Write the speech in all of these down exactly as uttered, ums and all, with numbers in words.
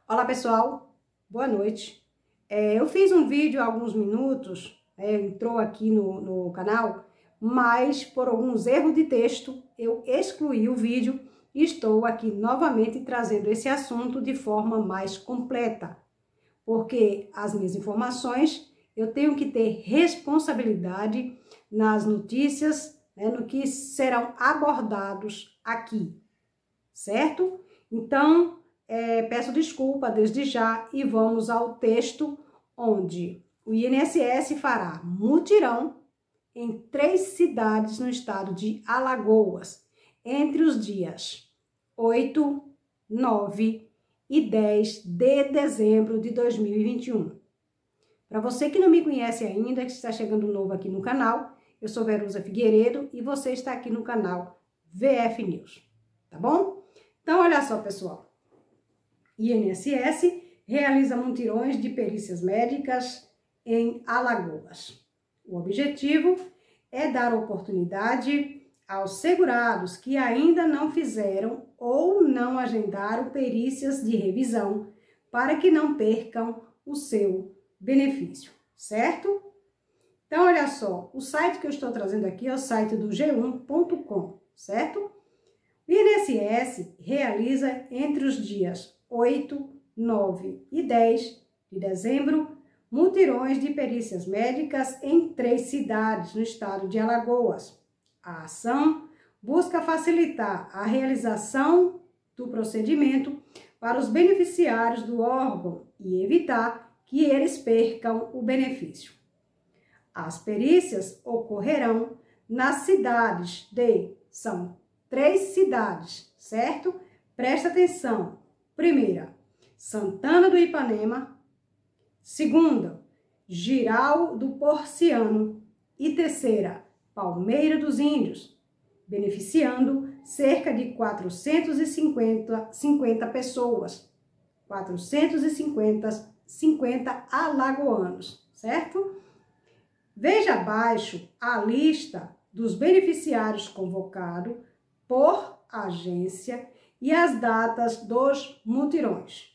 Olá pessoal, boa noite. É, eu fiz um vídeo há alguns minutos, é, entrou aqui no, no canal, mas por alguns erros de texto eu excluí o vídeo e estou aqui novamente trazendo esse assunto de forma mais completa, porque as minhas informações eu tenho que ter responsabilidade nas notícias, né, no que serão abordados aqui, certo? Então, É, peço desculpa desde já e vamos ao texto onde o I N S S fará mutirão em três cidades no estado de Alagoas entre os dias oito, nove e dez de dezembro de dois mil e vinte e um. Para você que não me conhece ainda, que está chegando novo aqui no canal, eu sou Verusa Figueiredo e você está aqui no canal V F News, tá bom? Então, olha só, pessoal. I N S S realiza mutirões de perícias médicas em Alagoas. O objetivo é dar oportunidade aos segurados que ainda não fizeram ou não agendaram perícias de revisão para que não percam o seu benefício, certo? Então, olha só, o site que eu estou trazendo aqui é o site do G um ponto com, certo? O I N S S realiza entre os dias oito, nove e dez de dezembro, mutirões de perícias médicas em três cidades no estado de Alagoas. A ação busca facilitar a realização do procedimento para os beneficiários do órgão e evitar que eles percam o benefício. As perícias ocorrerão nas cidades de, são três cidades, certo? Presta atenção. Primeira, Santana do Ipanema. Segunda, Giral do Porciano. E terceira, Palmeira dos Índios, beneficiando cerca de quatrocentas e cinquenta pessoas, quatrocentos e cinquenta alagoanos, certo? Veja abaixo a lista dos beneficiários convocados por agência e as datas dos mutirões.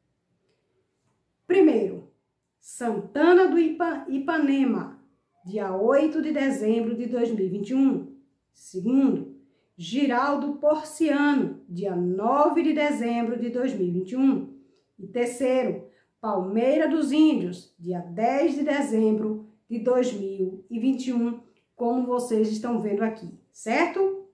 Primeiro, Santana do Ipa, Ipanema, dia oito de dezembro de dois mil e vinte e um. Segundo, Giral do Porciano, dia nove de dezembro de dois mil e vinte e um. E terceiro, Palmeira dos Índios, dia dez de dezembro de dois mil e vinte e um, como vocês estão vendo aqui, certo?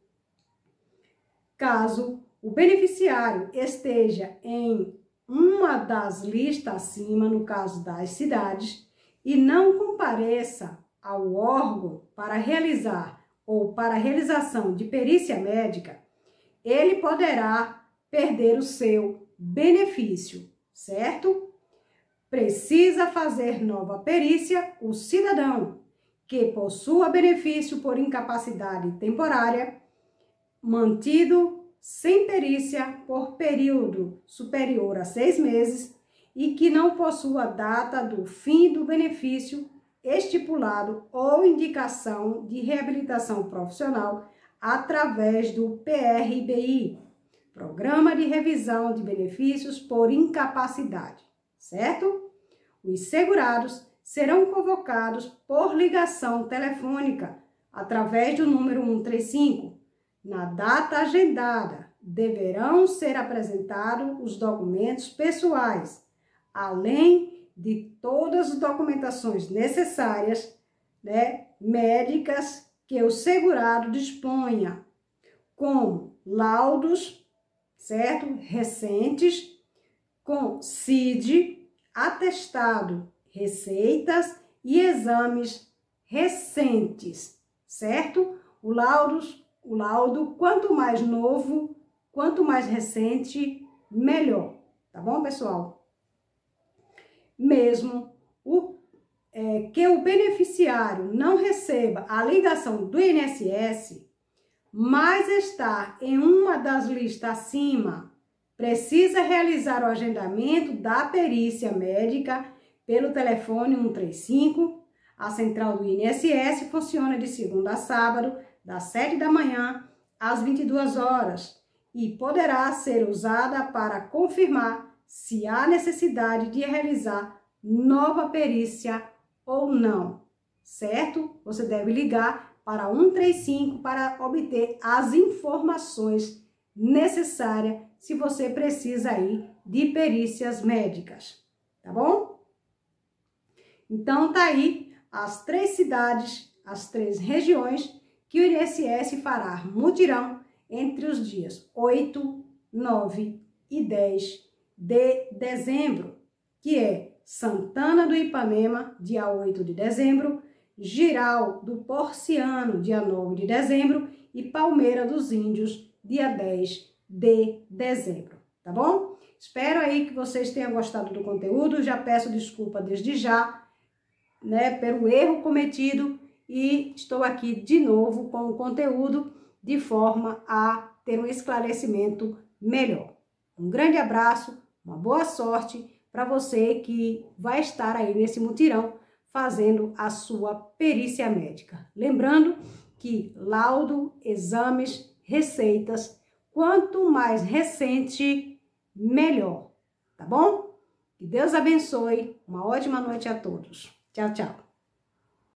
Caso o beneficiário esteja em uma das listas acima, no caso das cidades, e não compareça ao órgão para realizar ou para a realização de perícia médica, ele poderá perder o seu benefício, certo? Precisa fazer nova perícia o cidadão que possua benefício por incapacidade temporária, mantido sem perícia por período superior a seis meses e que não possua data do fim do benefício estipulado ou indicação de reabilitação profissional através do P R B I, Programa de Revisão de Benefícios por Incapacidade, certo? Os segurados serão convocados por ligação telefônica através do número cento e trinta e cinco. Na data agendada, deverão ser apresentados os documentos pessoais, além de todas as documentações necessárias, né, médicas que o segurado disponha, como laudos, certo, recentes, com C I D, atestado, receitas e exames recentes, certo? O laudos O laudo, quanto mais novo, quanto mais recente, melhor. Tá bom, pessoal? Mesmo o, é, que o beneficiário não receba a ligação do I N S S, mas está em uma das listas acima, precisa realizar o agendamento da perícia médica pelo telefone cento e trinta e cinco. A central do I N S S funciona de segunda a sábado, das sete da manhã às vinte e duas horas, e poderá ser usada para confirmar se há necessidade de realizar nova perícia ou não, certo? Você deve ligar para cento e trinta e cinco para obter as informações necessárias se você precisa aí de perícias médicas, tá bom? Então tá aí as três cidades, as três regiões que o I N S S fará mutirão entre os dias oito, nove e dez de dezembro, que é Santana do Ipanema, dia oito de dezembro, Jirau do Porciano, dia nove de dezembro, e Palmeira dos Índios, dia dez de dezembro, tá bom? Espero aí que vocês tenham gostado do conteúdo, já peço desculpa desde já, né, pelo erro cometido, e estou aqui de novo com o conteúdo de forma a ter um esclarecimento melhor. Um grande abraço, uma boa sorte para você que vai estar aí nesse mutirão fazendo a sua perícia médica. Lembrando que laudo, exames, receitas, quanto mais recente, melhor, tá bom? Que Deus abençoe, uma ótima noite a todos. Tchau, tchau.